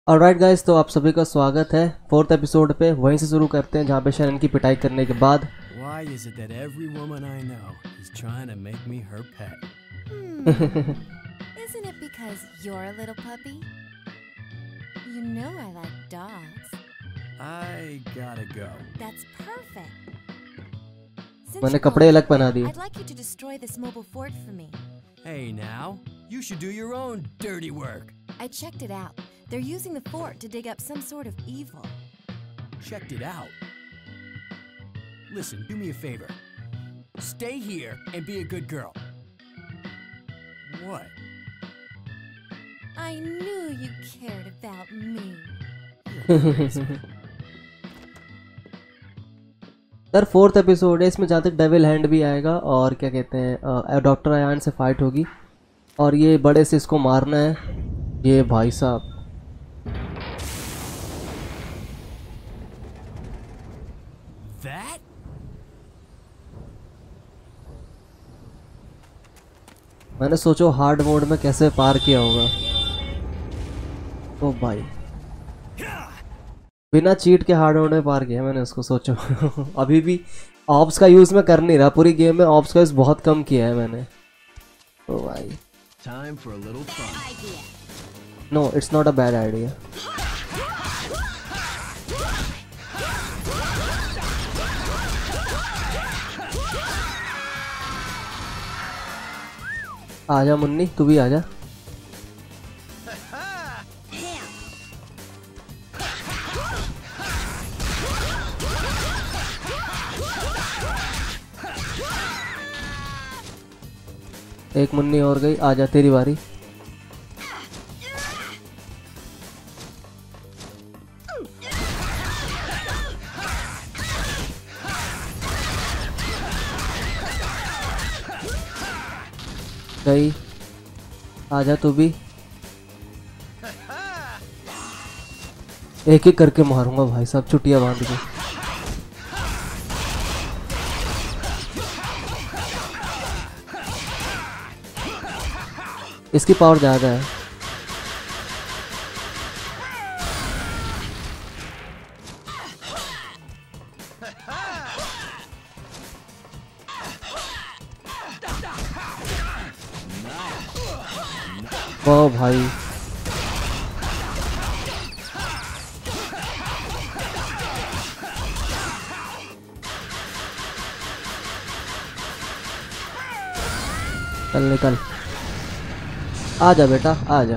Alright guys, तो आप सभी का स्वागत है फोर्थ एपिसोड पे। वहीं से शुरू करते हैं जहाँ पे शरण की पिटाई करने के बाद Why is it that every woman I know is trying to make me her pet? Isn't it because you're a little puppy? You know I like dogs. I gotta go. That's perfect. Since मैंने you're कपड़े going, अलग पहना दिए। I'd like you to destroy this mobile fort for me. Hey now, you should do your own dirty work. I checked it out. They're using the fort to dig up some sort of evil. Checked it out. Listen, do me a favor. Stay here and be a good girl. What? I knew you cared about me. Sir fourth episode है, इसमें जहाँ तक devil hand भी आएगा और क्या कहते हैं डॉक्टर अयान से फाइट होगी और ये बड़े से इसको मारना है। ये भाई साहब That? मैंने सोचो हार्ड मोड में कैसे पार किया होगा। ओ भाई, बिना चीट के हार्ड मोड में पार किया मैंने उसको, सोचो। अभी भी ऑप्स का यूज़ मैं कर नहीं रहा, पूरी गेम में ऑप्स का यूज़ बहुत कम किया है मैंने। ओ भाई, Time for a little fun. No it's not a bad idea. आजा मुन्नी, तू भी आजा। एक मुन्नी और गई, आजा तेरी बारी। गई, आजा तू भी। एक एक करके मारूंगा भाई साहब, चुटिया बांध के। इसकी पावर ज़्यादा है। वाह भाई, चल निकल, आजा बेटा आजा।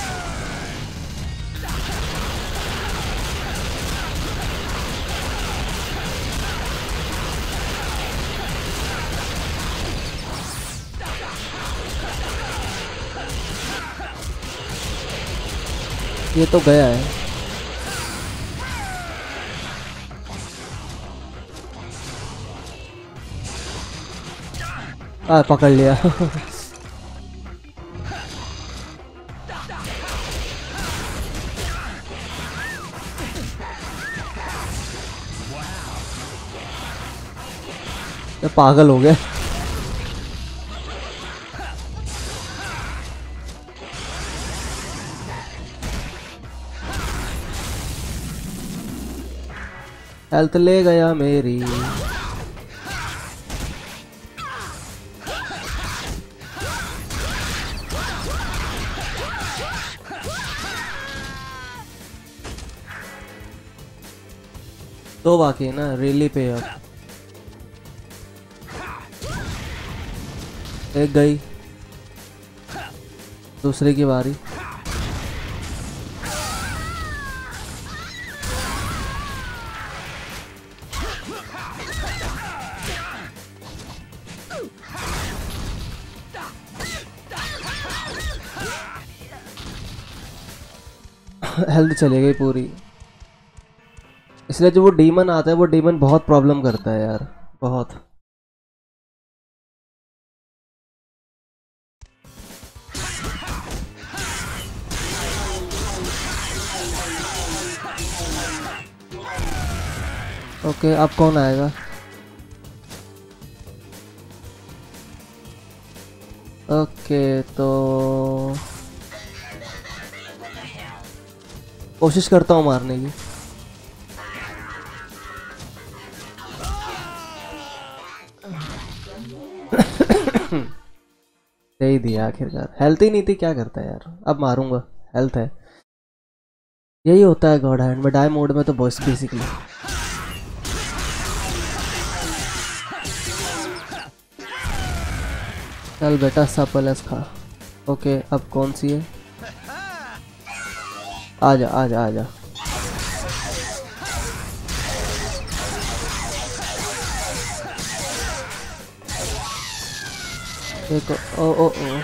ये तो गया है। पकड़ लिया। ये पागल हो गए। हेल्थ ले गया मेरी। दो बाकी है ना, रियली पे अब। एक गई, दूसरे की बारी। हेल्थ चली गई पूरी। इसलिए जो वो डीमन आता है, वो डीमन बहुत प्रॉब्लम करता है यार, बहुत। ओके, अब कौन आएगा? ओके तो कोशिश करता हूँ मारने की। दे ही दिया आखिरकार। हेल्थ ही नहीं थी, क्या करता है यार। अब मारूंगा, हेल्थ है। यही होता है गॉड हैंड में, डाई मोड में तो बॉस बेसिकली। चल बेटा सपलस खा। ओके अब कौन सी है? आजा आजा आजा। देखो ओ ओ ओ,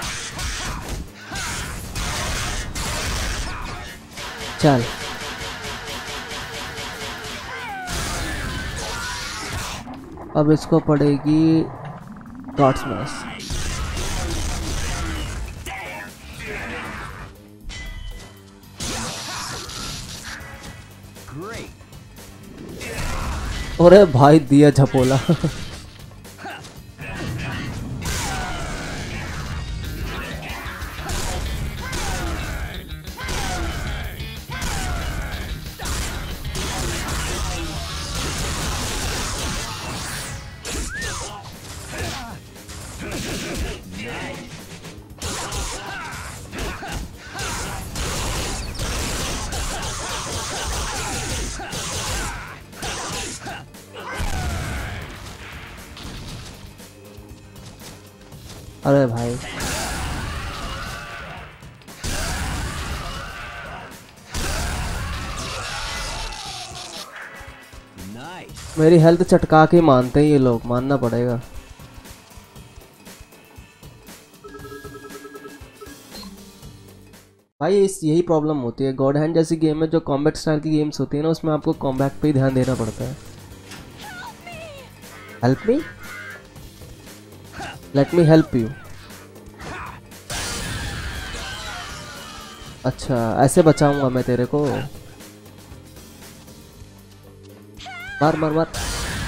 चल अब इसको पड़ेगी गॉड स्मैश। अरे भाई दिया झपोला। अरे भाई मेरी हेल्थ चटका के मानते हैं ये लोग, मानना पड़ेगा। भाई इस यही प्रॉब्लम होती है गॉड हैंड जैसी गेम में। जो कॉम्बैट स्टाइल की गेम्स होती है ना, उसमें आपको कॉम्बैट पे ही ध्यान देना पड़ता है। Help me, let me help you. अच्छा ऐसे बचाऊंगा मैं तेरे को। मार मार मार।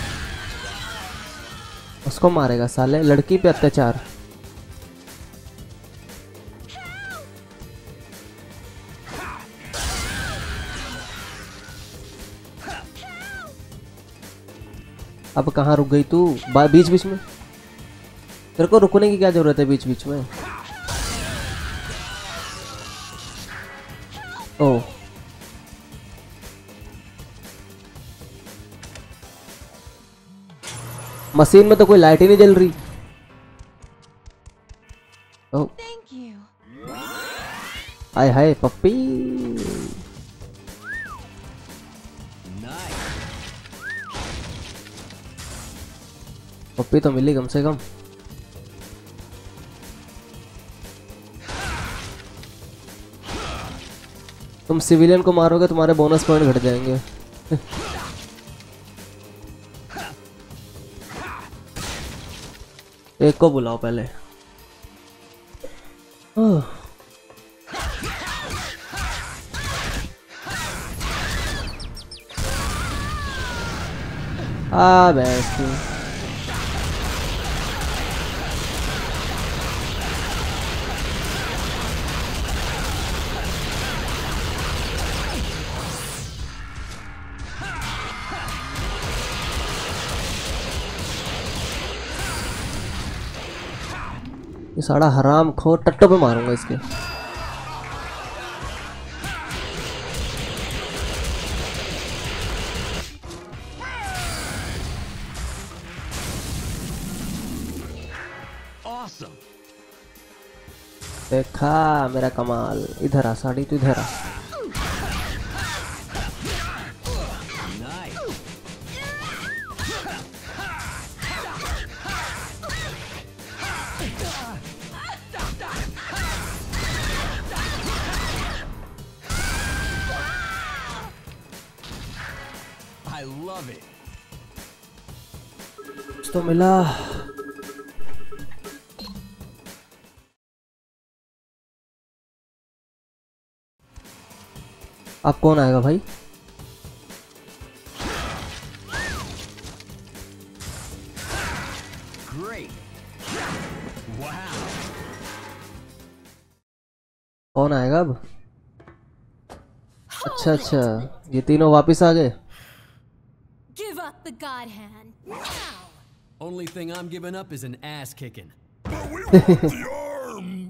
उसको मारेगा साले, लड़की पे अत्याचार। अब कहाँ रुक गई तू? बीच बीच में तेरे को रुकने की क्या जरूरत है बीच बीच में? ओ मशीन में तो कोई लाइट ही नहीं जल रही। ओ Thank you. हाय हाय पप्पी। पप्पी तो मिली कम से कम। तुम सिविलियन को मारोगे तुम्हारे बोनस पॉइंट घट जाएंगे। एक को बुलाओ पहले। बेस्ट। ये सारा हराम खोर टट्टो पे मारूंगा इसके। देखा मेरा कमाल। इधर आ साड़ी, तू इधर आ। तो मिला। अब कौन आएगा भाई? कौन आएगा अब? अच्छा अच्छा, ये तीनों वापस आ गए। Give up the god hand now. Only thing I'm giving up is an ass kicking. But we want the arm!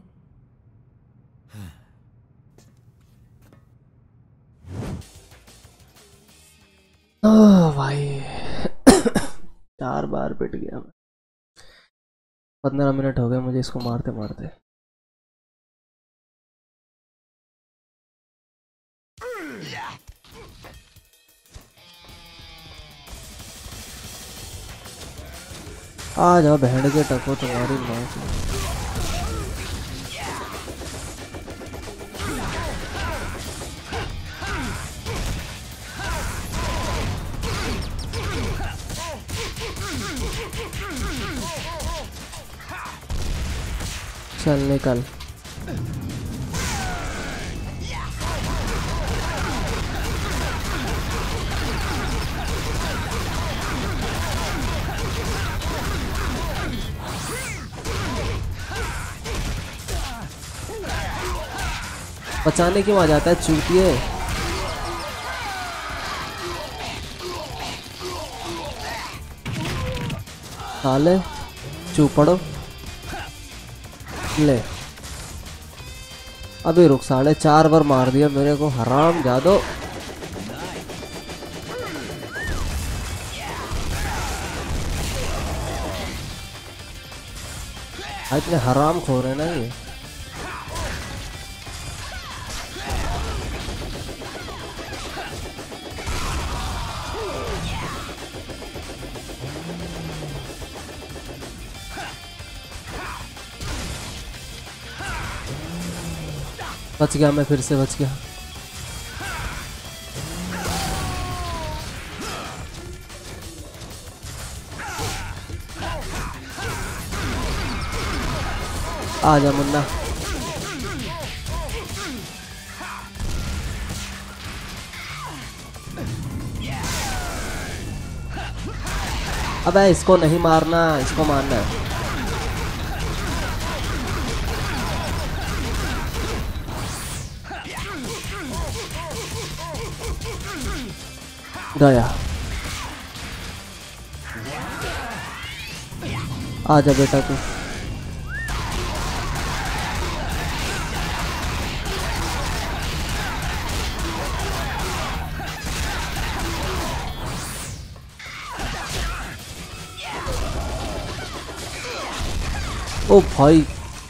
भाई 4 बार पिट गया मैं। 15 मिनट हो गए मुझे इसको मारते मारते। आ जाओ बहन के टको तुम्हारी माँ की। चल निकल। बचाने क्यों आ जाता है चूतिए। साले चूपड़ो ले। अभी रुक, 4.5 बार मार दिया मेरे को, हराम जादो। इतने हराम खो रहे ना ये। बच गया मैं, फिर से बच गया। आजा मुन्ना। अबे इसको नहीं मारना, इसको मारना है। गया। आजा बेटा तू। ओ भाई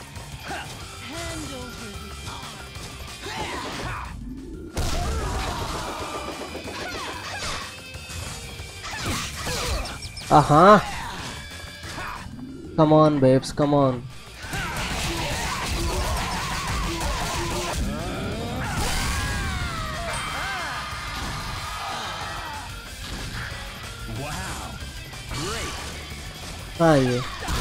हाँ, come on babes, come on। हाँ ये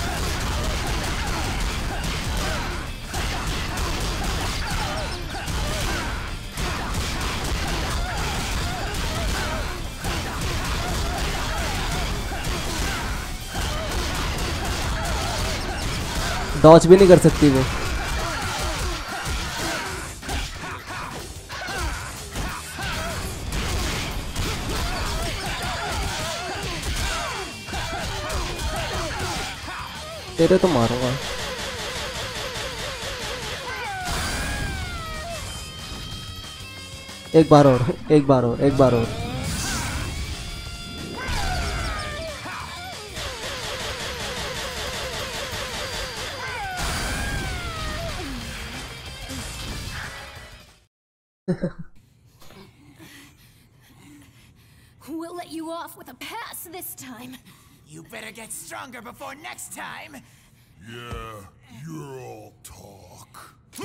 डॉच भी नहीं कर सकती वो। तेरे तो मारूंगा। एक बार और, एक बार और, एक बार और। We'll let you off with a pass this time. You better get stronger before next time. Yeah, you're all talk.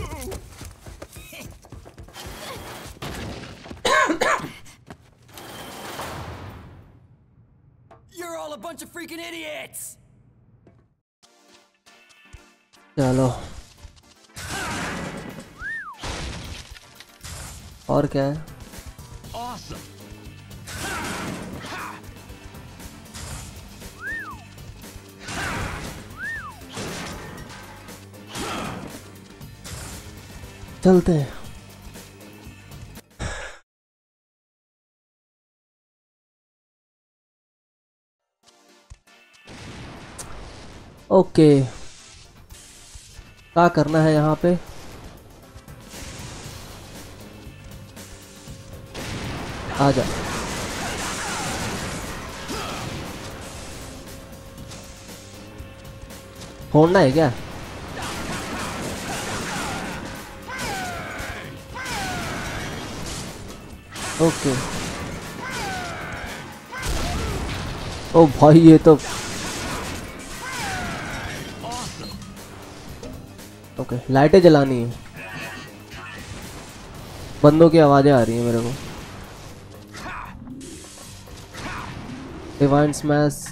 You're all a bunch of freaking idiots! चलो और क्या है? Awesome! चलते हैं। ओके, क्या करना है यहाँ पे? आजा। फोड़ना है क्या? ओके। ओ भाई ये तो ओके, लाइटें जलानी है। बंदों की आवाजें आ रही हैं मेरे को। Divine smash.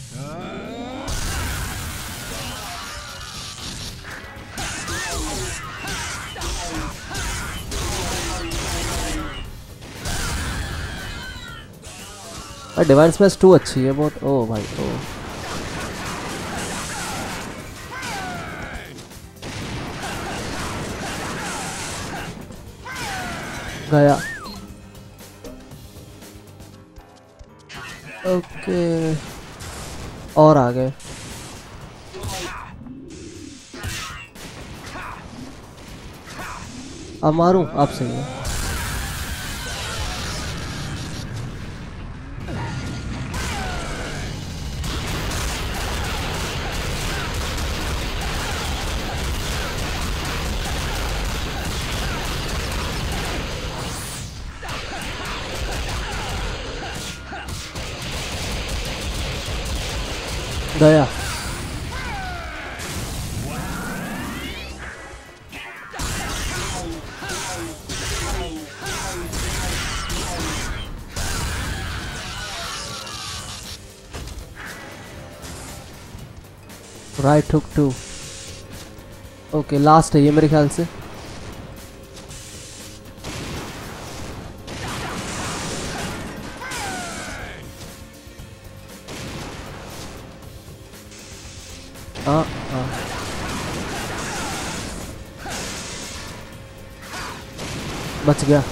डिवाइन स्मैश 2 अच्छी है बहुत। ओ भाई ओ गया। ओके और आ गए। अब मारूं? आप सही है। गया। Right hook 2। ओके लास्ट है ये मेरे ख्याल से। हाँ हाँ बच गया।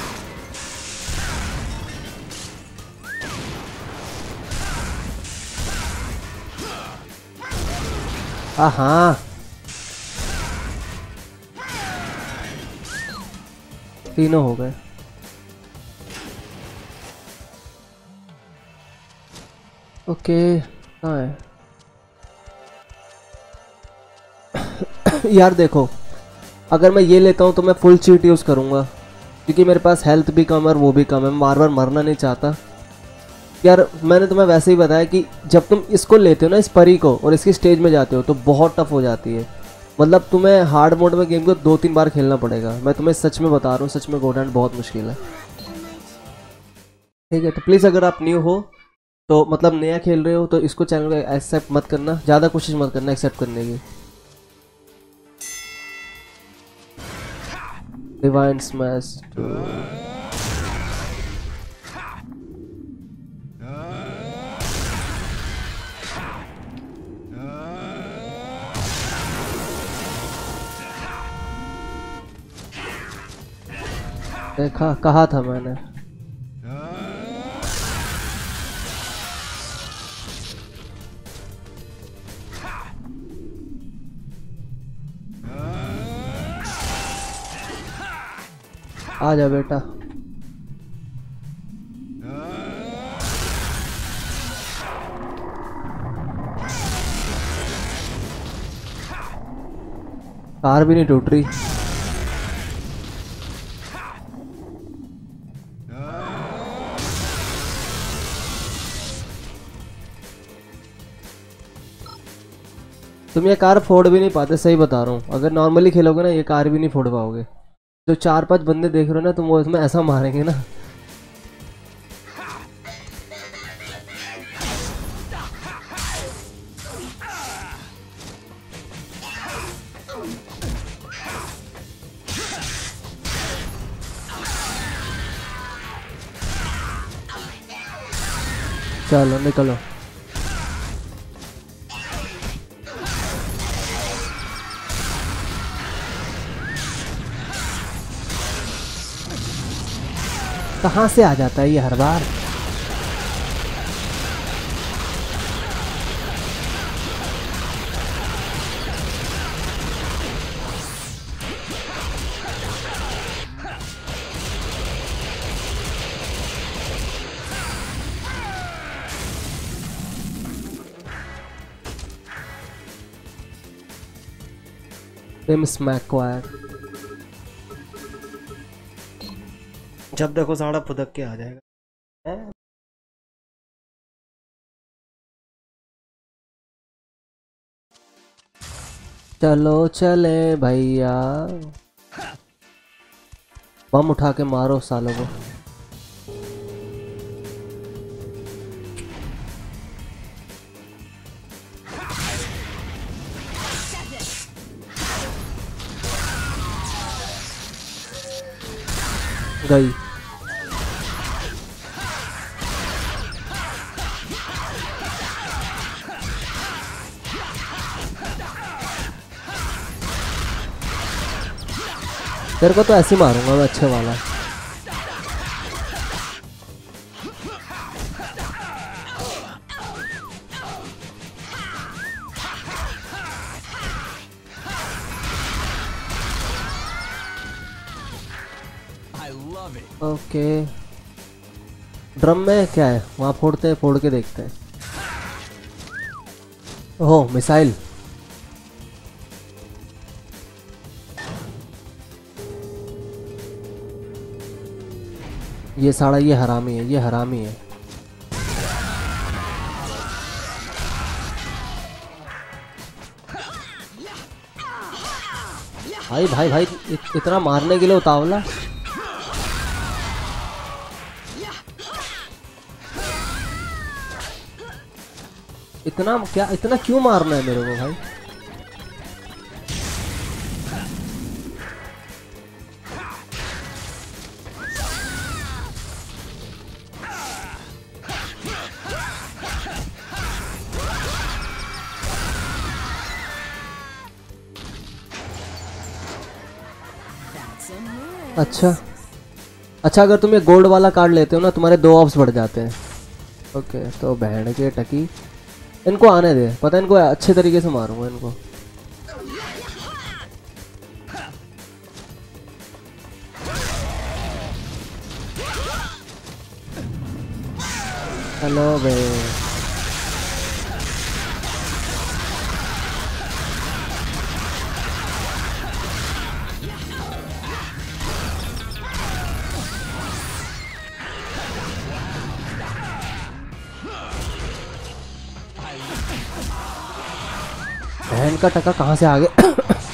हाँ तीनों हो गए। ओके कहाँ है? यार देखो, अगर मैं ये लेता हूँ तो मैं फुल चीट यूज़ करूँगा क्योंकि मेरे पास हेल्थ भी कम है और वो भी कम है। मैं बार बार मरना नहीं चाहता। यार मैंने तुम्हें वैसे ही बताया कि जब तुम इसको लेते हो ना, इस परी को, और इसकी स्टेज में जाते हो तो बहुत टफ हो जाती है। मतलब तुम्हें हार्ड मोड में गेम को 2-3 बार खेलना पड़ेगा। मैं तुम्हें सच में बता रहा हूँ, सच में गॉड हैंड बहुत मुश्किल है। ठीक है, तो प्लीज़ अगर आप न्यू हो तो मतलब नया खेल रहे हो तो इसको चैनल को एक्सेप्ट मत करना, ज़्यादा कोशिश मत करना एक्सेप्ट करने की। Divine smash 2। देखा, कहा था मैंने। आजा बेटा। कार भी नहीं टूट रही। तुम ये कार फोड़ भी नहीं पाते, सही बता रहा हूँ। अगर नॉर्मली खेलोगे ना ये कार भी नहीं फोड़ पाओगे। जो 4-5 बंदे देख रहे हो ना तुम, वो इसमें ऐसा मारेंगे ना। चलो निकलो। कहाँ से आ जाता है ये हर बार? टिम स्मैकवायर। जब देखो साड़ा फुदक के आ जाएगा। हैं? चलो चले भैया, बम उठा के मारो सालों को। गई। तेरे को तो ऐसे ही मारूंगा मैं, अच्छे वाला। ओके, ड्रम में क्या है वहाँ? फोड़ते हैं, फोड़ के देखते हैं। Oh missile. ये साड़ा, ये हरामी है, ये हरामी है। भाई भाई भाई, इतना मारने के लिए उतावला। इतना क्या, इतना क्यों मारना है मेरे को भाई? अच्छा अच्छा, अगर तुम ये गोल्ड वाला कार्ड लेते हो ना, तुम्हारे 2 ऑप्स बढ़ जाते हैं। ओके, तो बहन के टकी, इनको आने दे, पता है इनको अच्छे तरीके से मारूंगा इनको। हेलो भाई, बहन का टका कहाँ से आ गया?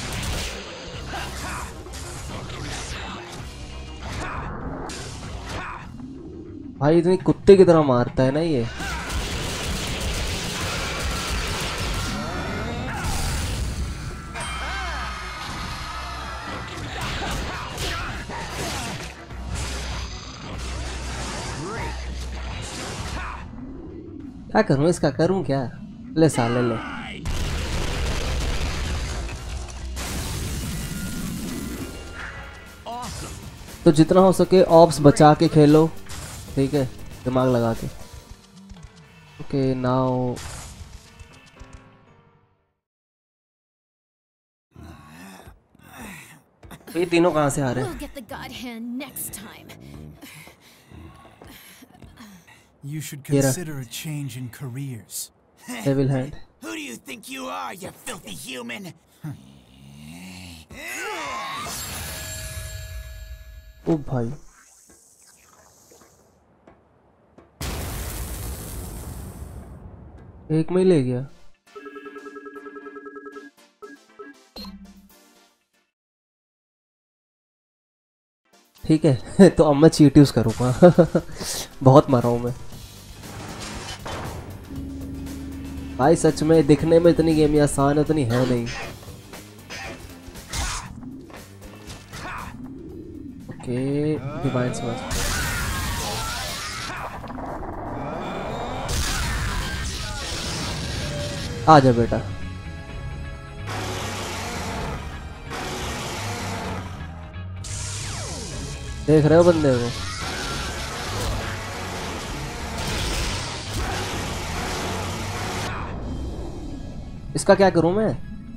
भाई इतनी कुत्ते की तरह मारता है ना ये। क्या करूं इसका, करूं क्या? ले साले ले। तो जितना हो सके ऑप्स बचा के खेलो, ठीक है, दिमाग लगा के। ओके नाउ ये तीनों कहाँ से आ रहे हैं? We'll get the God Hand next time. You should Kira. consider a change in careers. Devil Hand। Who do you think you are, you filthy human? ओ भाई, एक में ही ले गया। ठीक है तो अब मैं चीट यूज करूंगा। बहुत मारा हूं मैं भाई, सच में दिखने में इतनी गेम आसान है, इतनी है नहीं। ओके डिवाइन स्मैश, आ जा बेटा। देख रहे हो बंदे को? इसका क्या करूं मैं?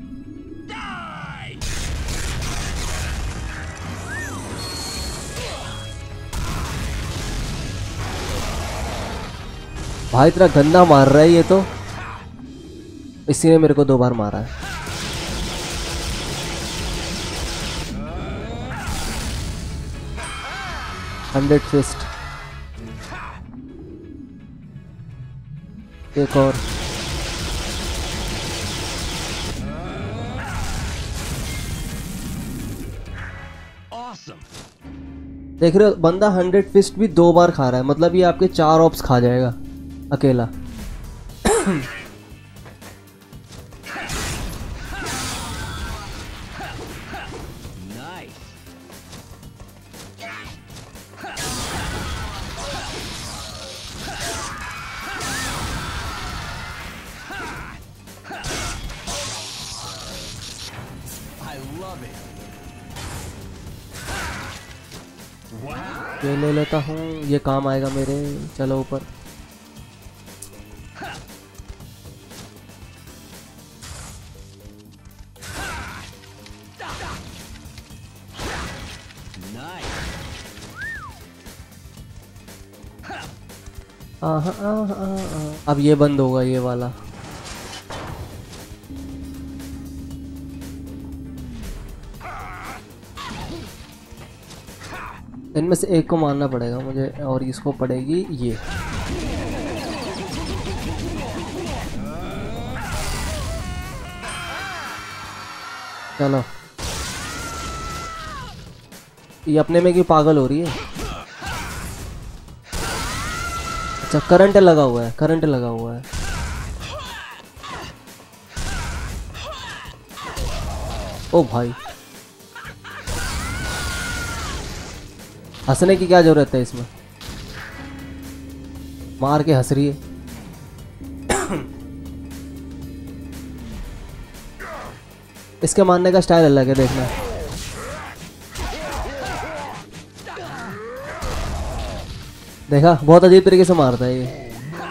भाई इतना गंदा मार रहा है ये तो, इसी ने मेरे को 2 बार मारा है। 100 फिस्ट, एक और। देख रहे हो बंदा 100 फिस्ट भी 2 बार खा रहा है, मतलब ये आपके 4 ऑप्स खा जाएगा अकेला। ये ले लेता हूँ, ये काम आएगा मेरे। चलो ऊपर। अब ये बंद होगा ये वाला। इनमें से एक को मारना पड़ेगा मुझे, और इसको पड़ेगी ये। चलो, ये अपने में क्यों पागल हो रही है? अच्छा, करंट लगा हुआ है, करंट लगा हुआ है। ओ भाई, हंसने की क्या जरूरत है इसमें, मार के हंस रही है। इसके मारने का स्टाइल अलग है, देखना। देखा, बहुत अजीब तरीके से मारता है ये।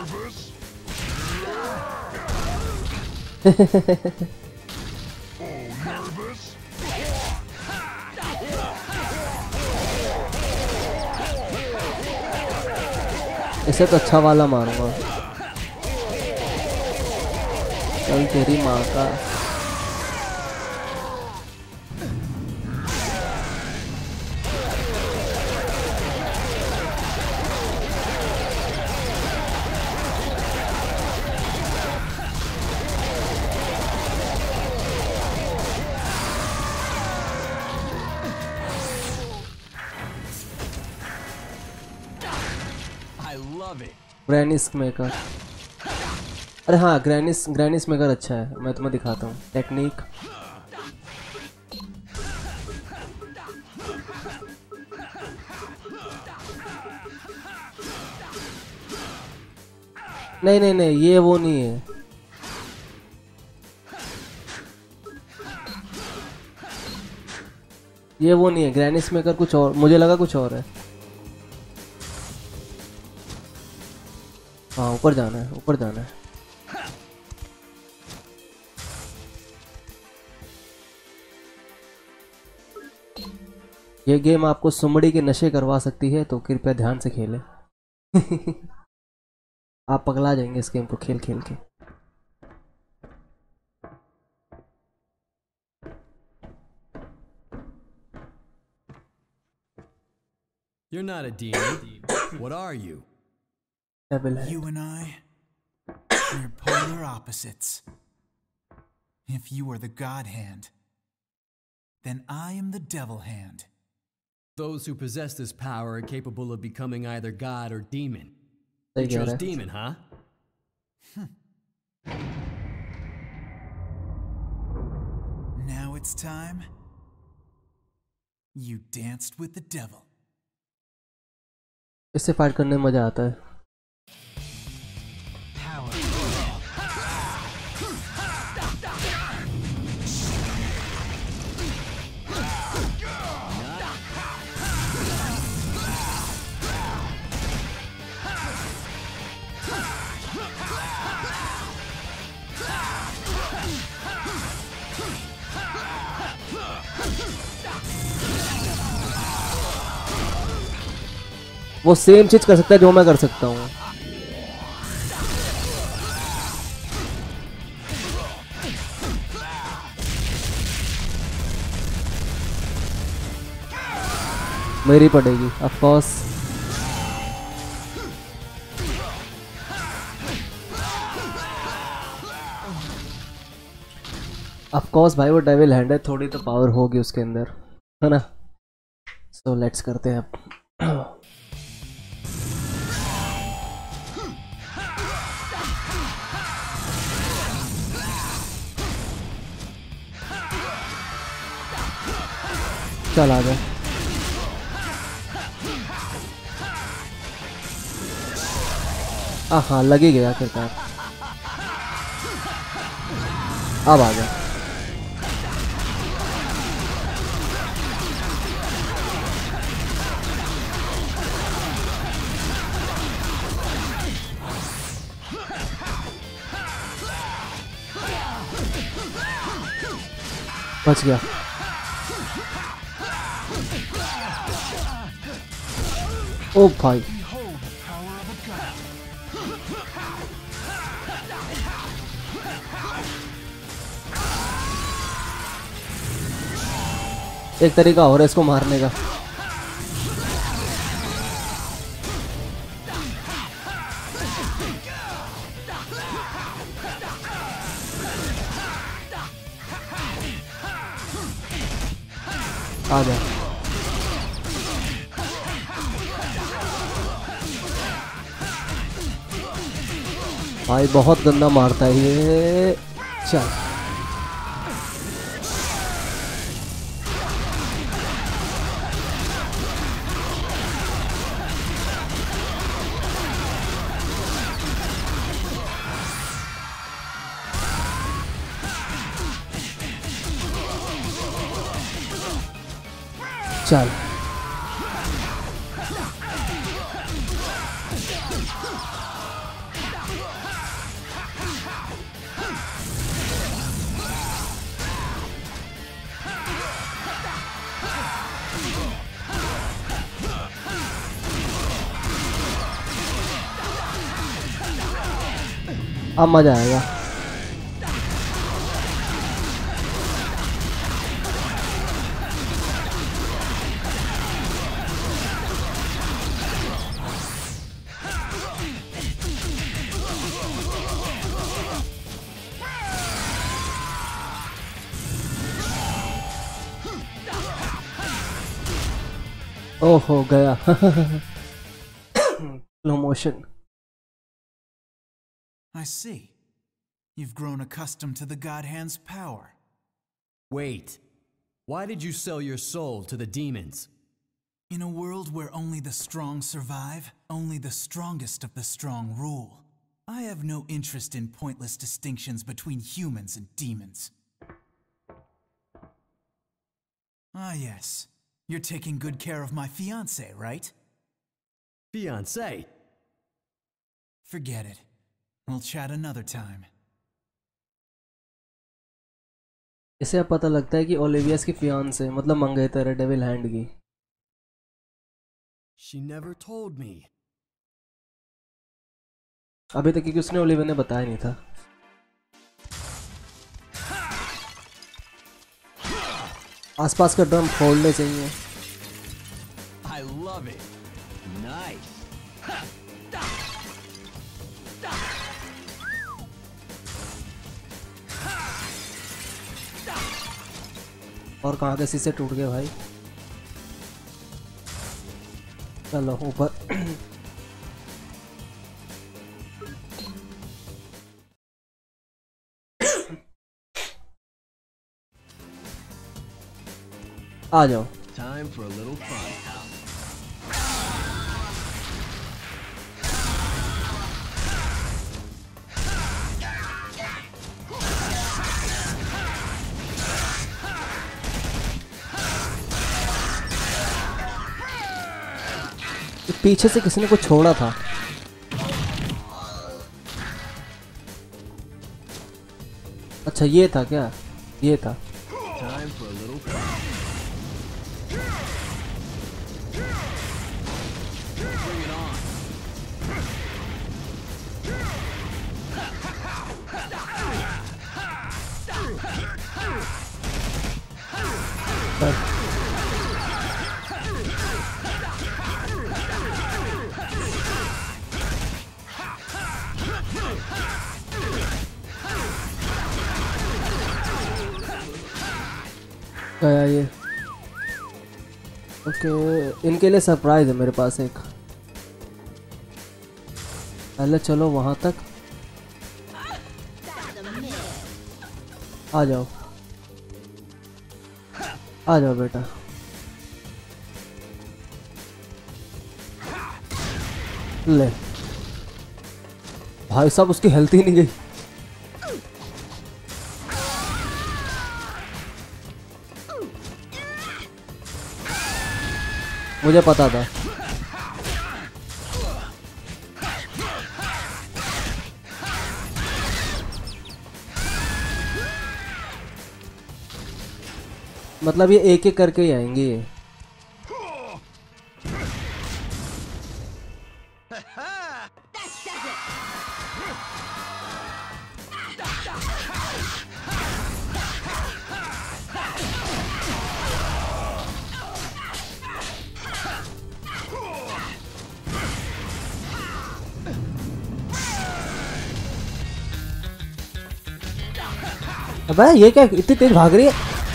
इसे तो अच्छा वाला मारूंगा। चल तेरी माँ का। ग्रैनिस मेकर, अरे हाँ, ग्रैनिस मेकर अच्छा है। मैं तुम्हें दिखाता हूँ टेक्निक। नहीं नहीं नहीं, ये वो नहीं है। ये वो नहीं है, ग्रैनिस मेकर कुछ और, मुझे लगा कुछ और है। हाँ, ऊपर जाना है, ऊपर जाना है। ये गेम आपको सुमड़ी के नशे करवा सकती है, तो कृपया ध्यान से खेलें। आप पगला जाएंगे इस गेम को खेल खेल के। You're not a demon. What are you? You and I, we're polar opposites. If you are the God Hand, then I am the Devil Hand. Those who possess this power are capable of becoming either God or demon. सही You कह chose रहा है। demon, huh? Now it's time. You danced with the devil. इससे fight करने में मजा आता है। वो सेम चीज कर सकता है जो मैं कर सकता हूँ। मेरी पड़ेगी ऑफ कोर्स। ऑफ कोर्स भाई, वो डेविल हैंड है, थोड़ी तो पावर होगी उसके अंदर, है ना। सो लेट्स करते हैं अब। चल आ गए। हाँ लग ही गया आखिरकार, अब आ गया। बच गया। ओ भाई, एक तरीका और है इसको मारने का। आ गया। भाई बहुत गंदा मारता है ये। चल चल। अब मजा आएगा। ओहो गया। Slow motion. I see. You've grown accustomed to the God Hand's power. Wait. Why did you sell your soul to the demons? In a world where only the strong survive, only the strongest of the strong rule, I have no interest in pointless distinctions between humans and demons. Ah yes. You're taking good care of my fiancé, right? Fiancé? Forget it. We'll chat another time. इसे अब पता लगता है कि ओलिवियस की fiance मतलब मंगेतर है डेविल हैंड की। She never told me. अभी तक क्योंकि उसने ओलिविया ने बताया नहीं था। आसपास का ड्रम फोड़ने चाहिए। I love it. Nice. और कहाँ के शीशे टूट गए भाई। चलो ऊपर। आ जाओ। Time for a little fun. पीछे से किसी ने कुछ छोड़ा था। अच्छा ये था क्या? ये था। Time for a little fun. Bring it on. गया ये। ओके, इनके लिए सरप्राइज है मेरे पास एक। पहले चलो वहां तक, आ जाओ आ जाओ बेटा। ले भाई साहब, उसकी हेल्थ ही नहीं गई। मुझे पता था। मतलब ये एक एक करके ही आएंगे ये। अबे ये क्या इतनी तेज भाग रही है?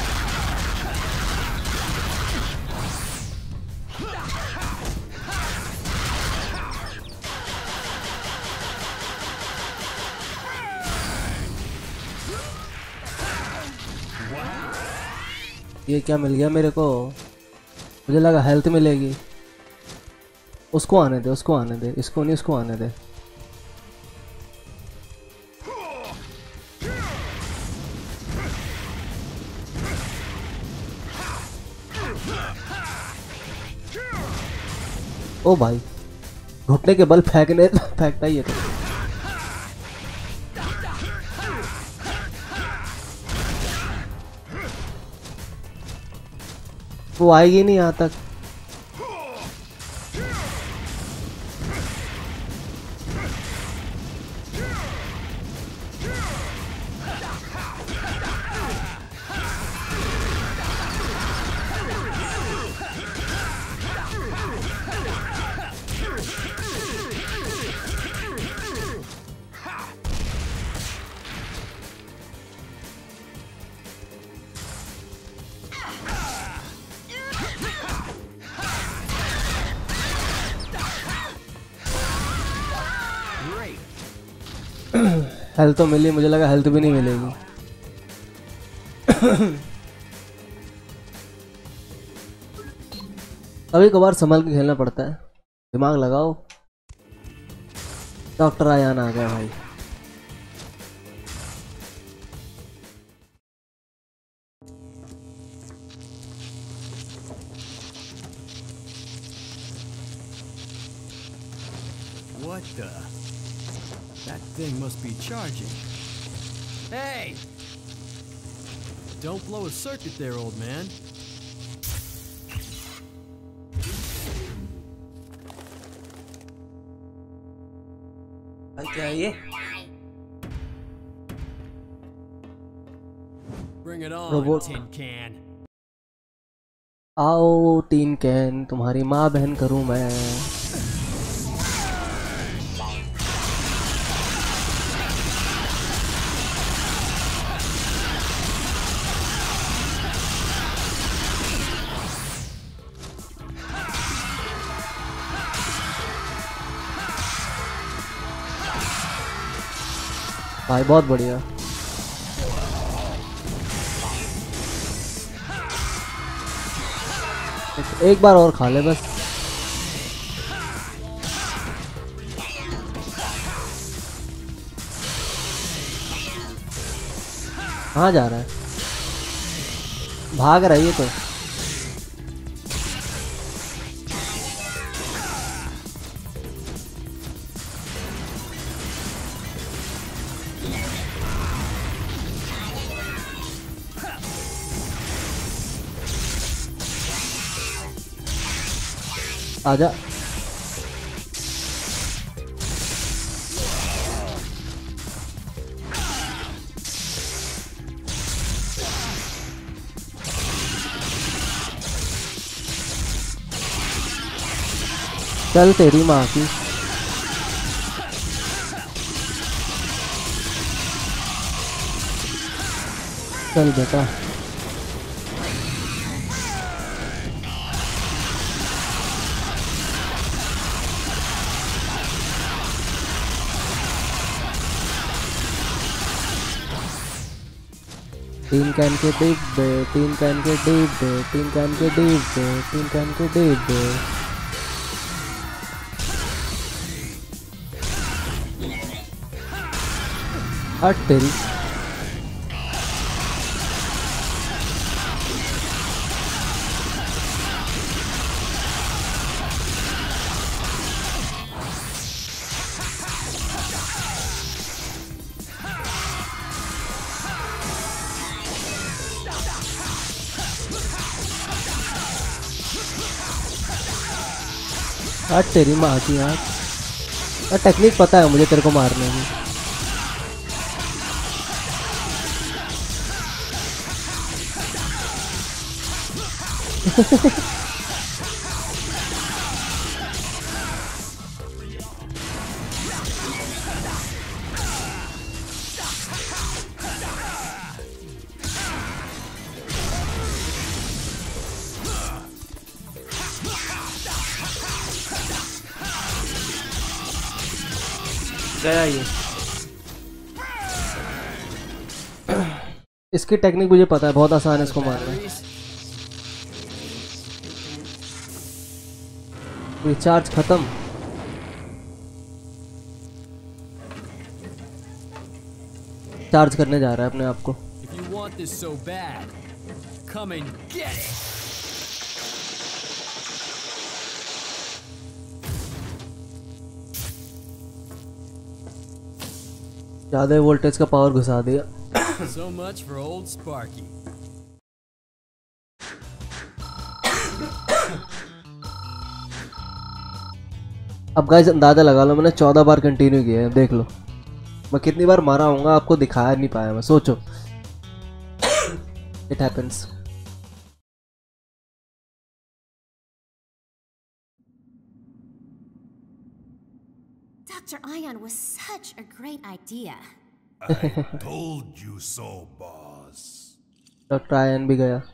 ये क्या मिल गया मेरे को? मुझे लगा हेल्थ मिलेगी। उसको आने दे, उसको आने दे, इसको नहीं, उसको आने दे। ओ भाई, घुटने के बल फेंकता ही है तो। वो आएगी नहीं यहाँ तक। हेल्थ तो मिली, मुझे लगा हेल्थ भी नहीं मिलेगी। कभी कभार संभल के खेलना पड़ता है, दिमाग लगाओ। डॉक्टर आयान आ गया भाई। What the? That thing must be charging. Hey! Don't blow a circuit there, old man. क्या ये? Bring it on, Robot. tin can. आओ टीन कैन, तुम्हारी माँ बहन करूँ मैं। भाई बहुत बढ़िया। एक बार और खा ले बस। कहाँ जा रहा है? भाग रही है तो। आजा। चल तेरी माँ की। चल बेटा। तीन कैन के डिब्बे, तीन कैन के डिब्बे, तीन कैन के डिब्बे, तीन कैन के डिब्बे। हट तेरी। हट तेरी माँ की आँख। टेक्निक पता है मुझे तेरे को मारने की। गया ये। इसकी टेक्निक मुझे पता है, बहुत आसान है इसको मारना। रिचार्ज खत्म। चार्ज करने जा रहा है अपने आप को। If you want this so bad, come and get it. ज्यादा वोल्टेज का पावर घुसा दिया। So much for old Sparky. अब गाइस अंदाजा लगा लो, मैंने 14 बार कंटिन्यू किया है, देख लो मैं कितनी बार मारा हूँगा, आपको दिखाया नहीं पाया मैं। सोचो, it happens. Dr. Ion was such a great idea. I told you so, boss. Doctor Ion भी गया।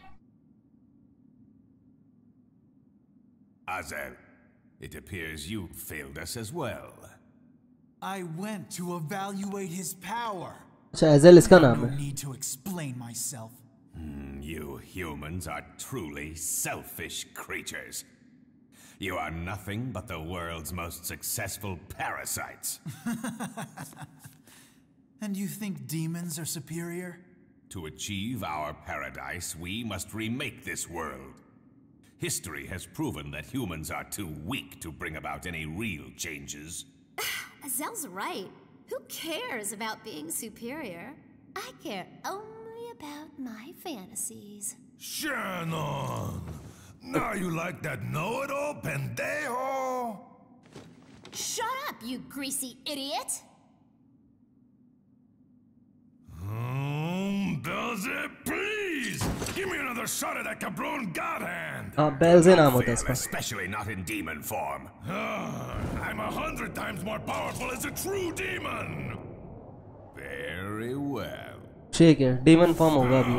Azel, it appears you failed us as well. I went to evaluate his power. अच्छा, एजेल इसका नाम No है। need to explain myself. You humans are truly selfish creatures. You are nothing but the world's most successful parasites. And you think demons are superior? To achieve our paradise, we must remake this world. History has proven that humans are too weak to bring about any real changes. Azel's right. Who cares about being superior? I care only about my fantasies. Shannon! Now you like that know-it-all, pendejo? Shut up, you greasy idiot! Belze, please! Give me another shot at that cabron god hand! हाँ, बेल्जे नाम होता है Fail, इसका। especially not in demon form. I'm 100 times more powerful as a true demon! Very well. ठीक है, demon form होगा अभी।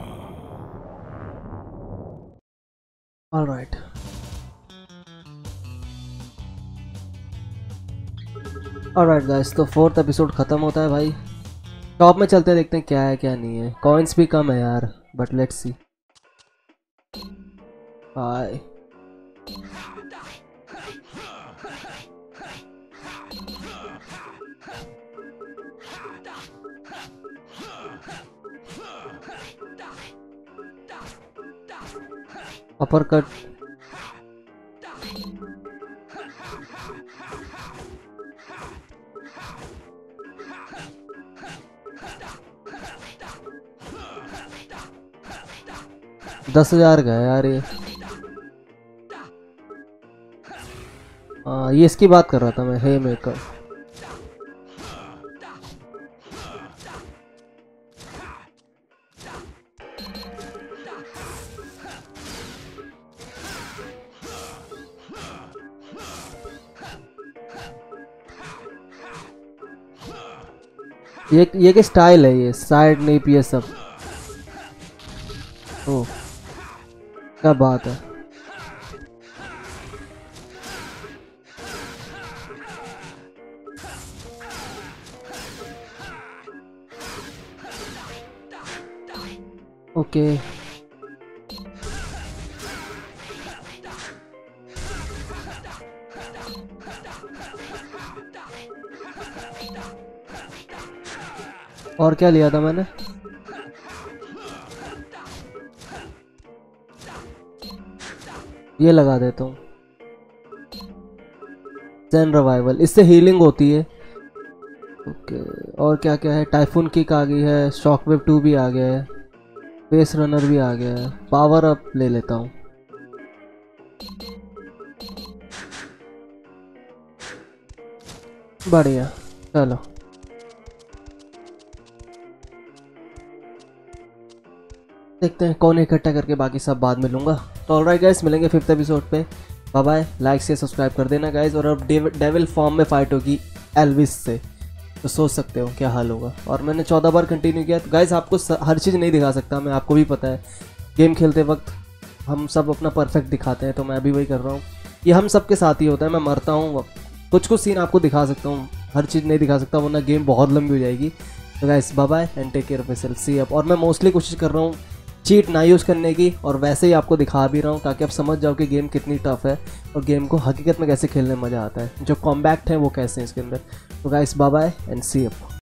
Alright, alright guys, तो 4th एपिसोड खत्म होता है भाई। टॉप में चलते देखते हैं क्या है क्या नहीं है। कॉइन्स भी कम है यार, but let's see. Bye. Upper cut. दस 10,000 का है यार ये। हाँ, ये इसकी बात कर रहा था मैं, हे मेकर। ये के स्टाइल है, ये साइड नहीं ये सब। ओ क्या बात है। ओके और क्या लिया था मैंने? ये लगा देता हूँ, ज़ेन रिवाइवल, इससे हीलिंग होती है। ओके और क्या क्या है? टाइफून किक आ गई है, शॉकवेव 2 भी आ गया है, फेस रनर भी आ गया है। पावर अप ले लेता हूँ। बढ़िया, चलो देखते हैं कौन इकट्ठा करके, बाकी सब बाद में लूँगा। तो ऑलराइट गाइस, मिलेंगे 5th एपिसोड पे। बाय बाय, लाइक से सब्सक्राइब कर देना गाइस। और अब डेविल फॉर्म में फाइट होगी एल्विस से, तो सोच सकते हो क्या हाल होगा। और मैंने 14 बार कंटिन्यू किया। तो गाइस आपको हर चीज़ नहीं दिखा सकता मैं, आपको भी पता है गेम खेलते वक्त हम सब अपना परफेक्ट दिखाते हैं, तो मैं भी वही कर रहा हूँ। ये हम सब के साथ ही होता है, मैं मरता हूँ, कुछ कुछ सीन आपको दिखा सकता हूँ, हर चीज़ नहीं दिखा सकता वरना गेम बहुत लंबी हो जाएगी। तो guys bye bye and take care of yourself, see up. और मैं मोस्टली कोशिश कर रहा हूँ चीट ना यूज़ करने की, और वैसे ही आपको दिखा भी रहा हूँ ताकि आप समझ जाओ कि गेम कितनी टफ है और गेम को हकीकत में कैसे खेलने में मज़ा आता है, जो कॉम्बैक्ट है वो कैसे हैं इसके अंदर। तो guys bye bye and see up.